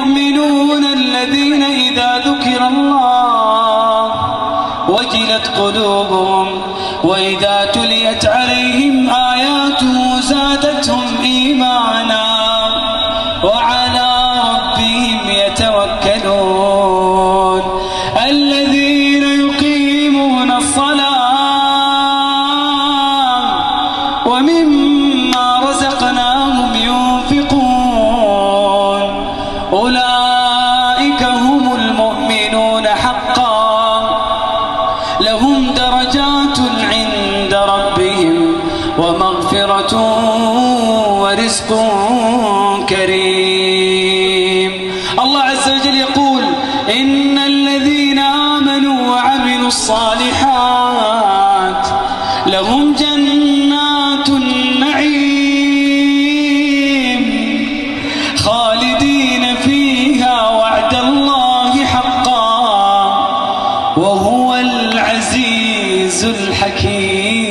المؤمنون الذين إذا ذكر الله وجلت قلوبهم وإذا تليت عليهم آياته زادتهم إيمانا وعلى ربهم يتوكلون الذين يقيمون الصلاة ومما رزقناهم ينفقون أولئك هم المؤمنون حقا لهم درجات عند ربهم ومغفرة ورزق كريم. الله عز وجل يقول إن الذين آمنوا وعملوا الصالحات لهم جنات النعيم خالدين فيها وعد الله حقا وهو العزيز الحكيم.